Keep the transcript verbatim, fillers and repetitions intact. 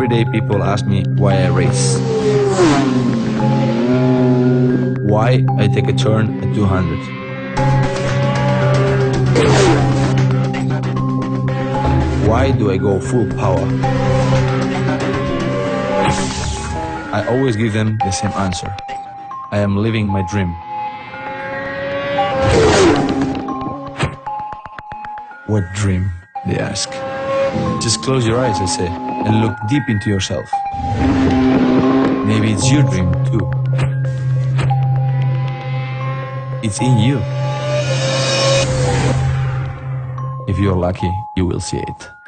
day people ask me why I race. Why I take a turn at two hundred. Why do I go full power? I always give them the same answer. I am living my dream. What dream? They ask. Just close your eyes, I say, and look deep into yourself. Maybe it's your dream too. It's in you. If you're lucky, you will see it.